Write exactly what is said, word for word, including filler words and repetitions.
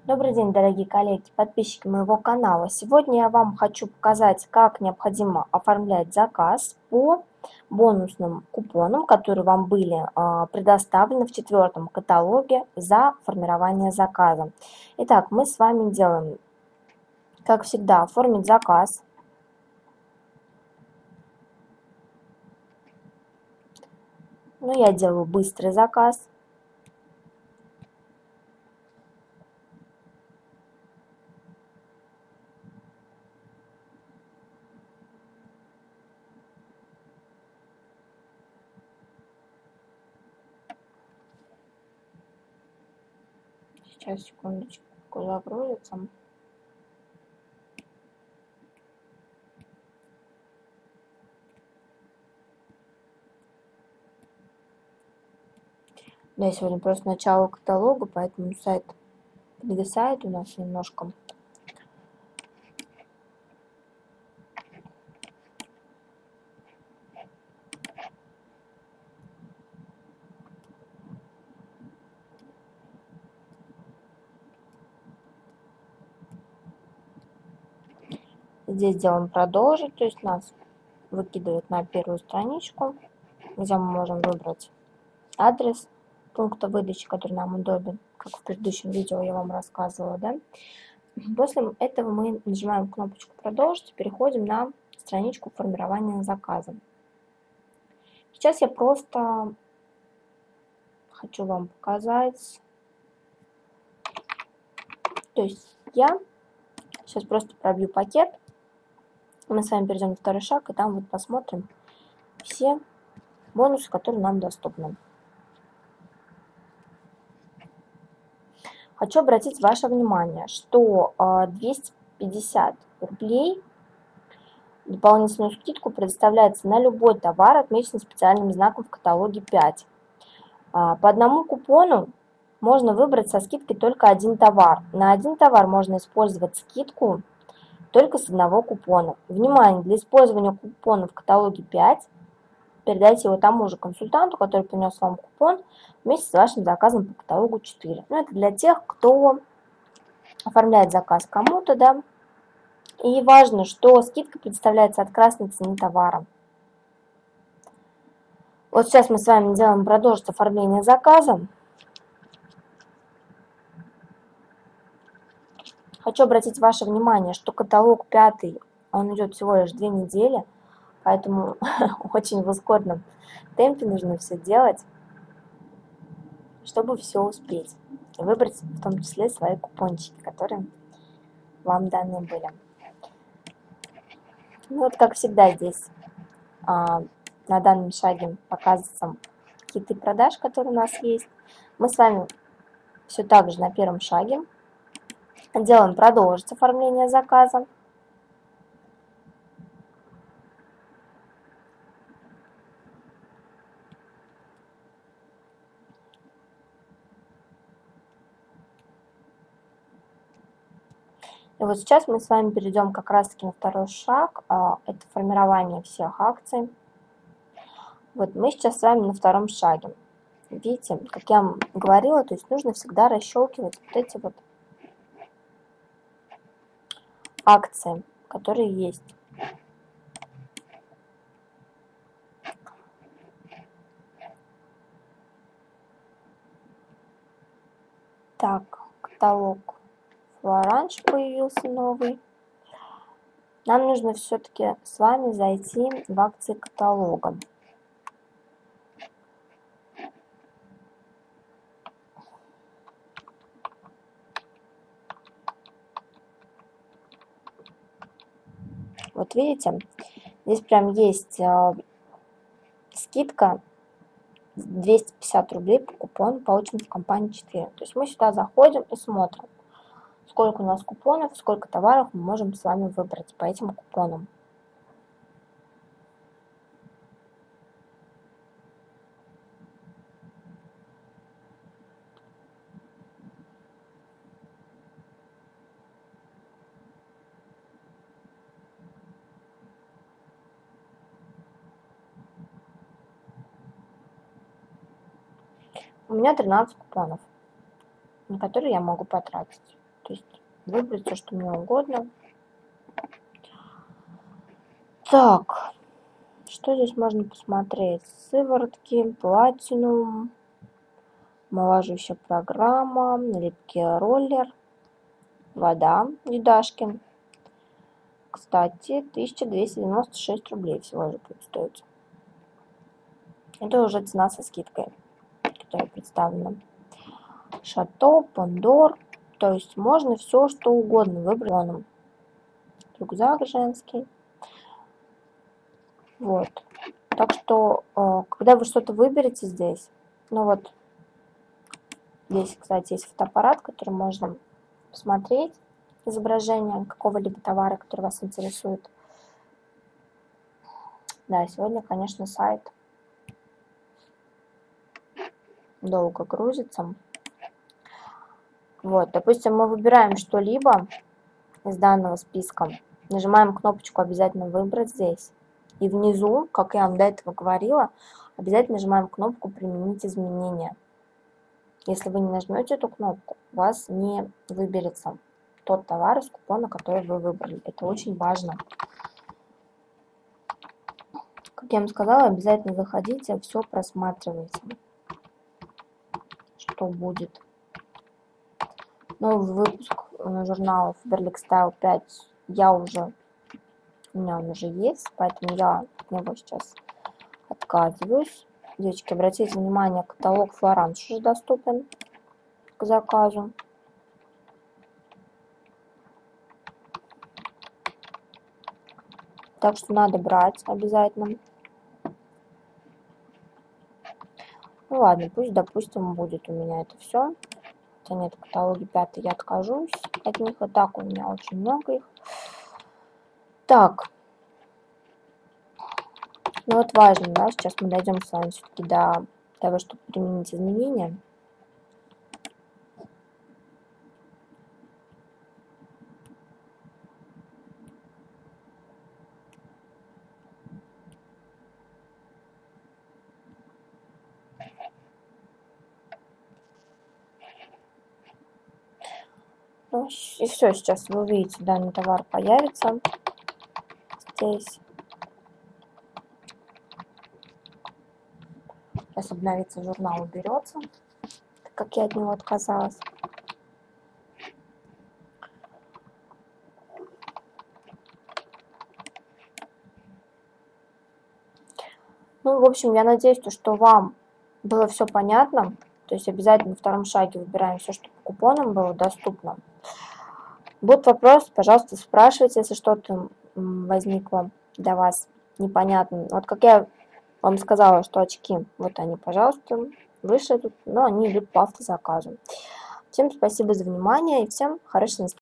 Добрый день, дорогие коллеги, подписчики моего канала. Сегодня я вам хочу показать, как необходимо оформлять заказ по бонусным купонам, которые вам были а, предоставлены в четвертом каталоге за формирование заказа. Итак, мы с вами делаем, как всегда, оформить заказ. Ну, я делаю быстрый заказ. Сейчас, секундочку, загрузится. Да, сегодня просто начало каталога, поэтому сайт подвисает у нас немножко. Здесь делаем продолжить, то есть нас выкидывает на первую страничку, где мы можем выбрать адрес пункта выдачи, который нам удобен, как в предыдущем видео я вам рассказывала, да. После этого мы нажимаем кнопочку продолжить и переходим на страничку формирования заказа. Сейчас я просто хочу вам показать, то есть я сейчас просто пробью пакет. Мы с вами перейдем на второй шаг, и там вот посмотрим все бонусы, которые нам доступны. Хочу обратить ваше внимание, что двести пятьдесят рублей дополнительную скидку предоставляется на любой товар, отмеченный специальным знаком в каталоге пять. По одному купону можно выбрать со скидкой только один товар. На один товар можно использовать скидку только с одного купона. Внимание! Для использования купона в каталоге пять передайте его тому же консультанту, который принес вам купон вместе с вашим заказом по каталогу четыре. Ну, это для тех, кто оформляет заказ кому-то, да. И важно, что скидка предоставляется от красной цены товара. Вот сейчас мы с вами делаем продолжить оформление заказа. Хочу обратить ваше внимание, что каталог пятый, он идет всего лишь две недели, поэтому очень в ускоренном темпе нужно все делать, чтобы все успеть. И выбрать в том числе свои купончики, которые вам даны были. Ну вот, как всегда, здесь а, на данном шаге показываются хиты продаж, которые у нас есть. Мы с вами все так же на первом шаге делаем продолжить оформление заказа. И вот сейчас мы с вами перейдем как раз-таки на второй шаг, это формирование всех акций. Вот мы сейчас с вами на втором шаге. Видите, как я вам говорила, то есть нужно всегда расщелкивать вот эти вот акции, которые есть. Так, каталог Флоранж появился новый. Нам нужно все-таки с вами зайти в акции каталога. Вот видите, здесь прям есть э, скидка двести пятьдесят рублей по купону, полученный в компании четыре. То есть мы сюда заходим и смотрим, сколько у нас купонов, сколько товаров мы можем с вами выбрать по этим купонам. У меня тринадцать купонов, на которые я могу потратить. То есть выбрать все, что мне угодно. Так, что здесь можно посмотреть? Сыворотки, платинум, омолаживающая программа, липкий роллер, вода Юдашкин. Кстати, тысяча двести девяносто шесть рублей всего же будет стоить. Это уже цена со скидкой, которая представлена. Шато, Пондор. То есть можно все, что угодно выбрать. Рюкзак женский. Вот. Так что, когда вы что-то выберете здесь, ну вот, здесь, кстати, есть фотоаппарат, который можно посмотреть изображение какого-либо товара, который вас интересует. Да, сегодня, конечно, сайт долго грузится. Вот, допустим, мы выбираем что-либо из данного списка, нажимаем кнопочку «Обязательно выбрать» здесь. И внизу, как я вам до этого говорила, обязательно нажимаем кнопку «Применить изменения». Если вы не нажмете эту кнопку, у вас не выберется тот товар из купона, который вы выбрали. Это очень важно. Как я вам сказала, обязательно заходите, все просматривайте, что будет. Новый выпуск журнала Faberlic Style пять я уже, у меня он уже есть, поэтому я от него сейчас отказываюсь. Девочки, обратите внимание, каталог Флоранж уже доступен к заказу. Так что надо брать обязательно. Ну ладно, пусть, допустим, будет у меня это все. Хотя нет, каталоги пятый я откажусь от них. И так у меня очень много их. Так. Ну вот важно, да, сейчас мы дойдем с вами все-таки до того, чтобы применить изменения. Ну, и все, сейчас вы увидите, данный товар появится здесь. Сейчас обновится журнал, уберется, так как я от него отказалась. Ну, в общем, я надеюсь, что вам было все понятно. То есть обязательно на втором шаге выбираем все, что по купонам было доступно. Будут вопросы, пожалуйста, спрашивайте, если что-то возникло для вас непонятно. Вот как я вам сказала, что очки, вот они, пожалуйста, вышли тут, но они идут по автозаказу. Всем спасибо за внимание и всем хорошего настроения.